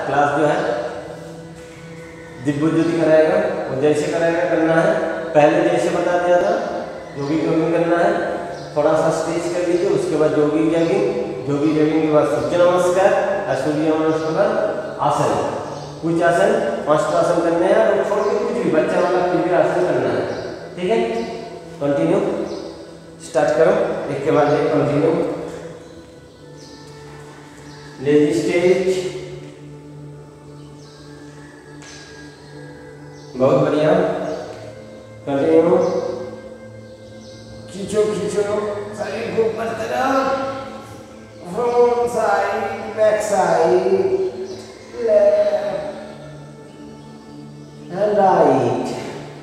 Class जो है दिव्यज्योति कराएगा, और जैसे कराएगा करना है पहले जैसे बता दिया था जॉगिंग करना है, थोड़ा सा स्ट्रेच कर लीजिए, उसके बाद जॉगिंग के बाद सूर्य नमस्कार और सूर्य नमस्कार आसन, कुछ आसन 5 आसन करने हैं और छोड़ के कुछ भी बच्चा वाला कुछ भी आसन करना है। ठीक है, कंटिन्यू स्टार्ट करो, एक के बाद एक कंटिन्यू। लेजी स्टेज, बहुत बढ़िया, कंटिन्यू, खींचो साइड को ऊपर तरफ, front side, back side, left and right,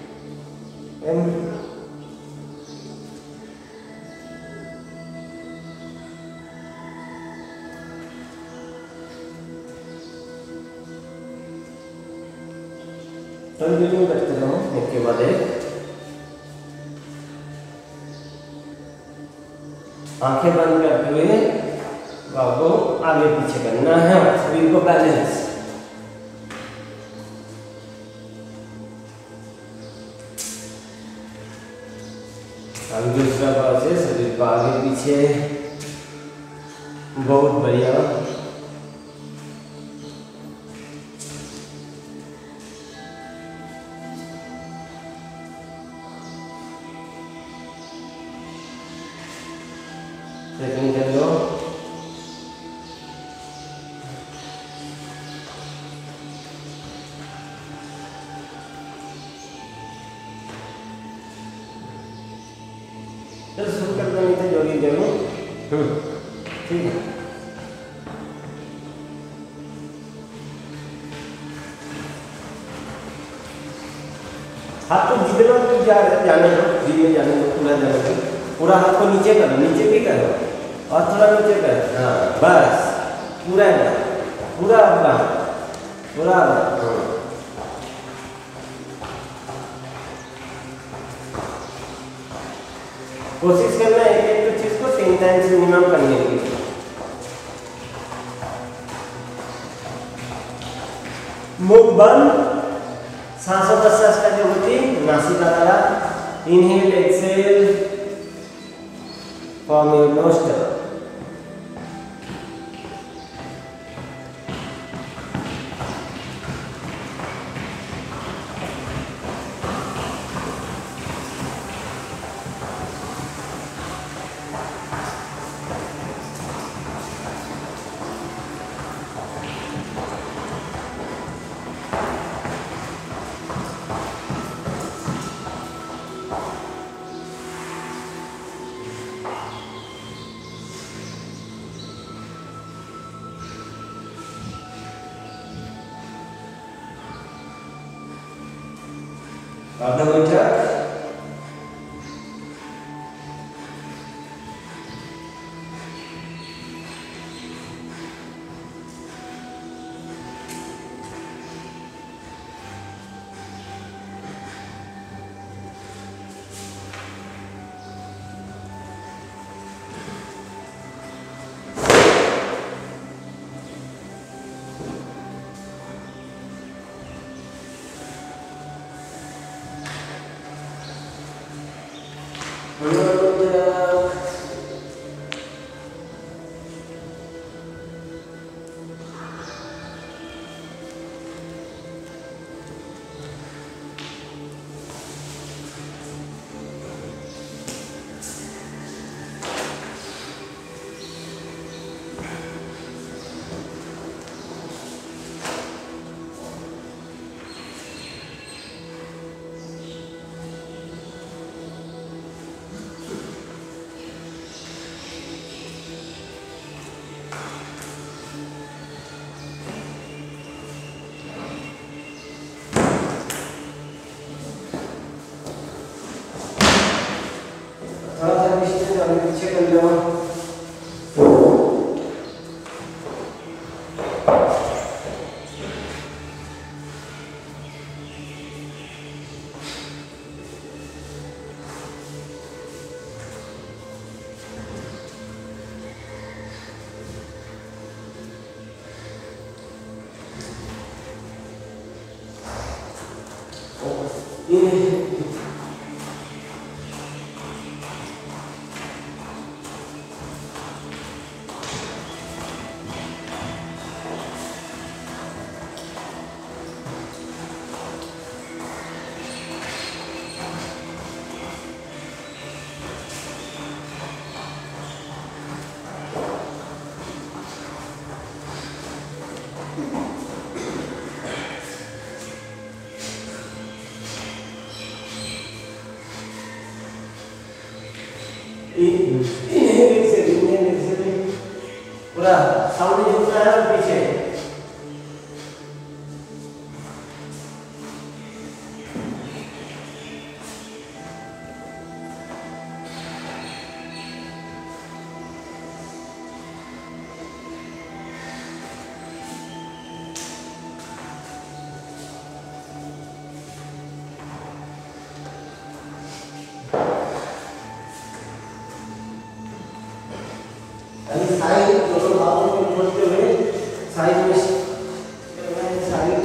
continue करते रहो एक के बाद एक। आंखें बंद करते हुए आपको आगे पीछे करना है, शरीर को बैलेंस। अब दूसरा पास है, शरीर को आगे पीछे, बहुत बढ़िया। सेकंड कर लो, चल शुरू कर दो, नहीं तो जॉगिंग करो। ठीक है, हाथ को जितना तो जाने दो, धीरे जाने दो, पूरा जाने दो, पूरा हाथ को नीचे करो, नीचे भी करो और थोड़ा नीचे करो। हाँ बस, पूरा कोशिश करना है एक चीज को 3 टाइम्स मिनिमम करने की। मुख बंद, सांसों प्रश्वास का जो होती नासिका द्वारा, inhale exhale from your nostril. आधा बैठक, पीछे कर लो। पूरा सामने झुकना है और पीछे साइड दोनों हाथों को मोड़ते हुए साइड में साइड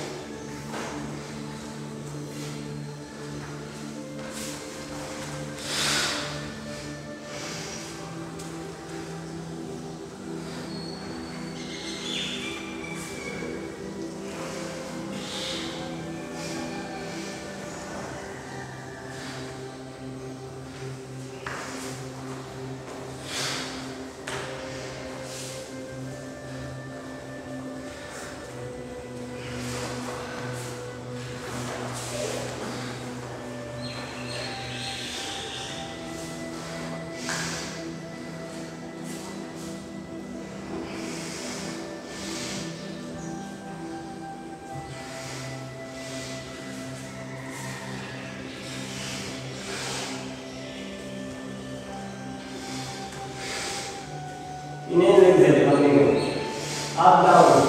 इन्हें लिख देते हैं आप डाउन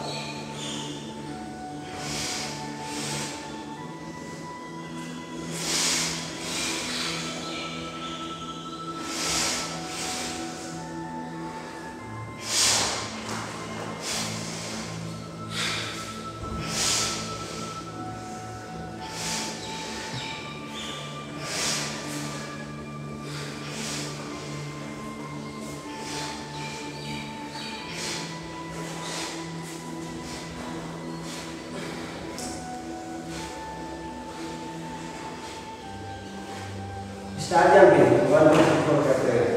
स्टार्ट जंपिंग 1 2 3 4 करते हैं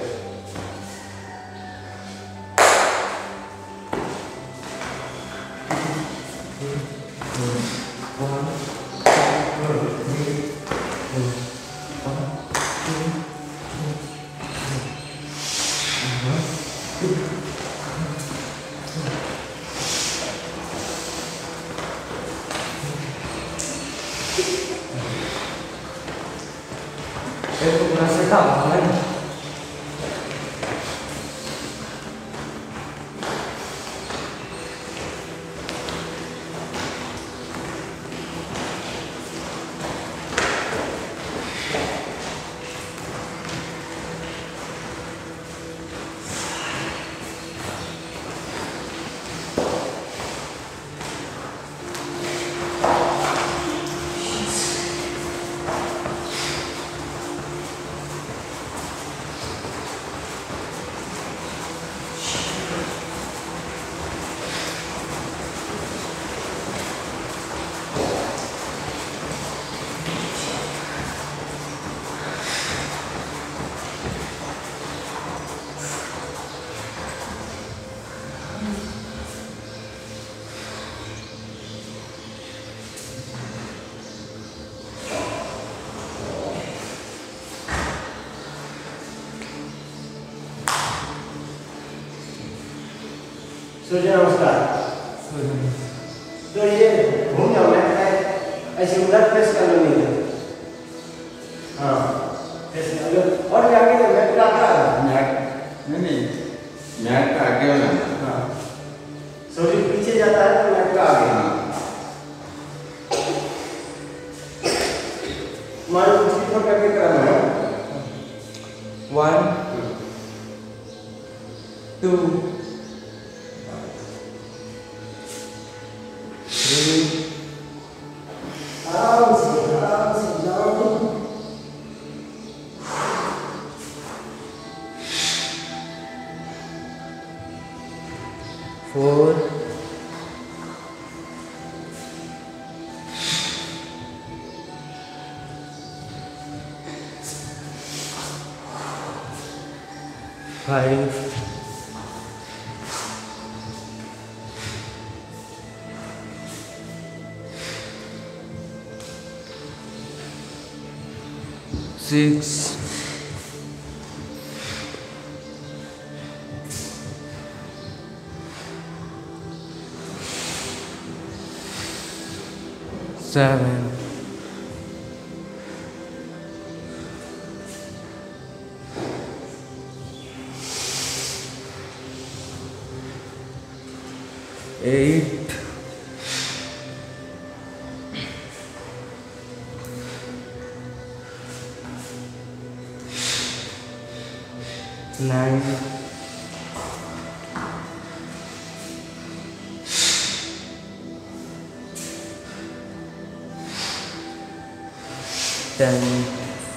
Itu merasa kalah. सूर्य नमस्कार। तो ये घूम जाओ मैं ऐसे उलट प्रेस कर लो नहीं हाँ ऐसे अगर और जाके तो मैं पूरा नहीं मैट का आगे वाला हाँ सूर्य पीछे जाता है तो मैट का आगे मारो कुछ भी करके करना है 1 2 3 आराम से 4 5 6 7 8 9 10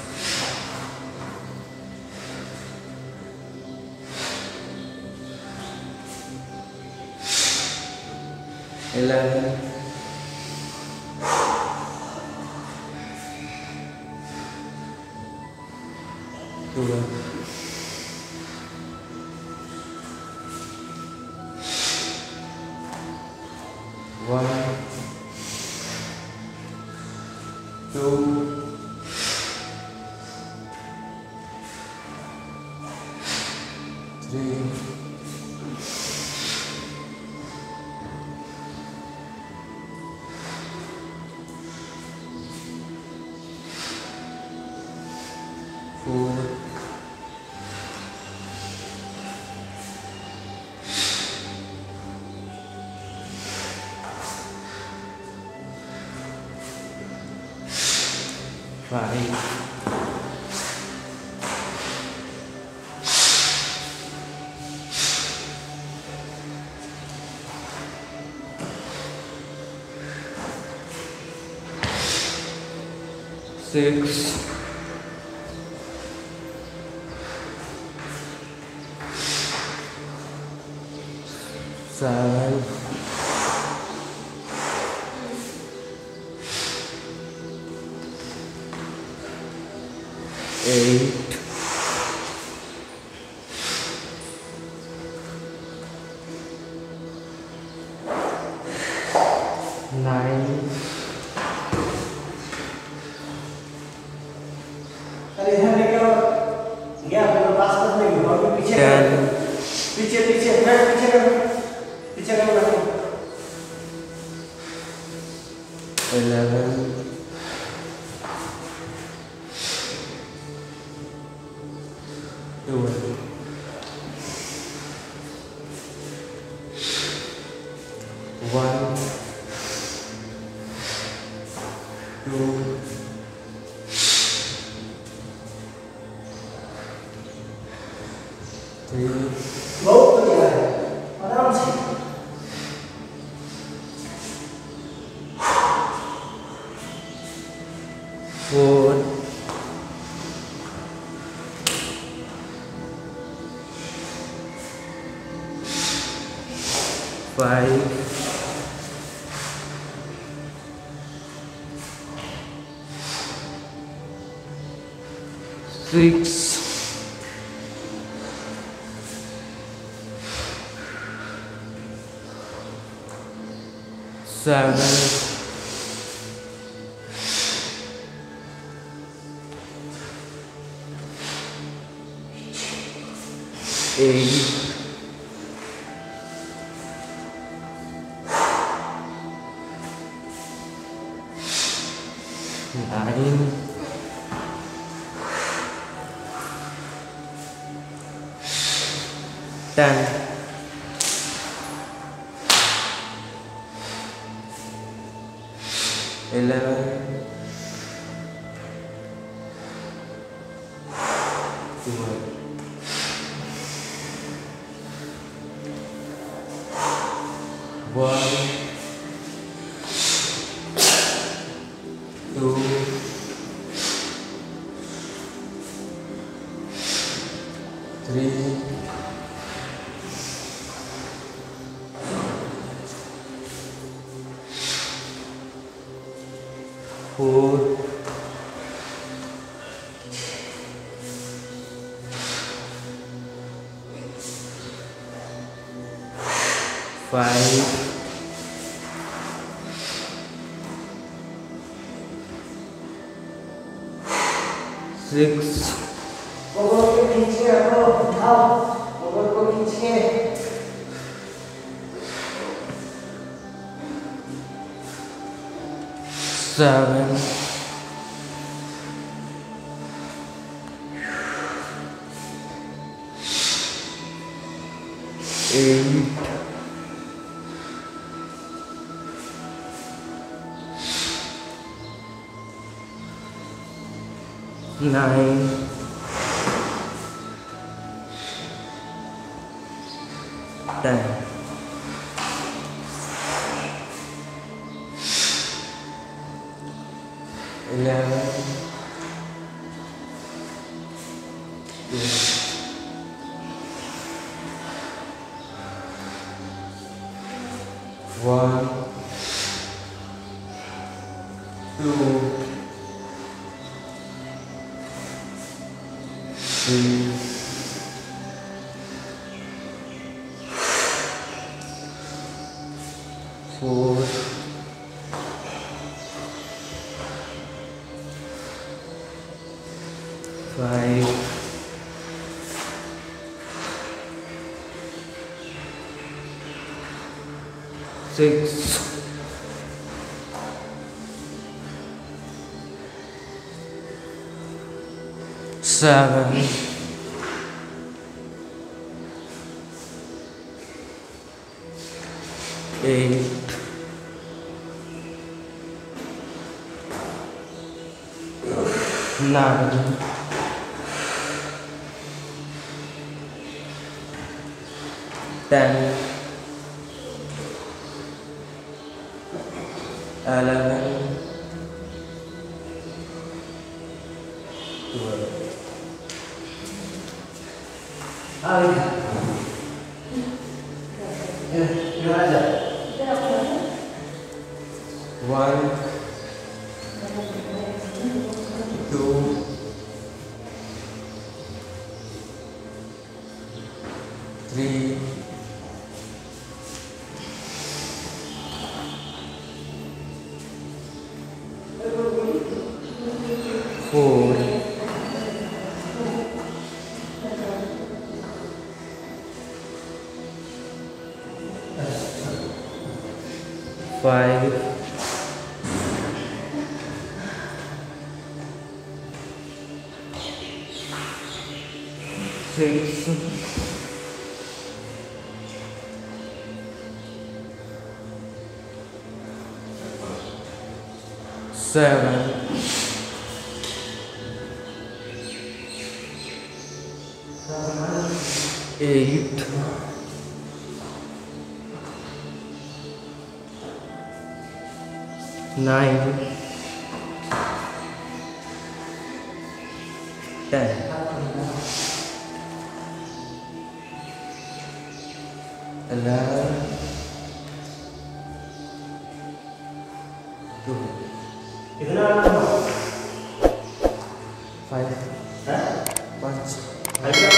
11 12 1 2 3 4 5 6 7 8 9 अरे इधर लेके आओ गया अपने पास नहीं और भी पीछे 10 पीछे पीछे मैं पीछे कर रखो 11 12 1 2 3 बहुत बढ़िया है आराम से 4 5 6 7 8 9 10 11 12 1 2 3 4 5 6 गोबर को खींच के रखो, उठाओ गोबर को खींच के। 7 8 9 10 11 1 2 3 4 5 6 7 8 9 10 11 12 इधर आ जा। 1 2 3 4 5 6 7 8 9 10 11 2 इधर आ जा। 5 हैं? 5 इधर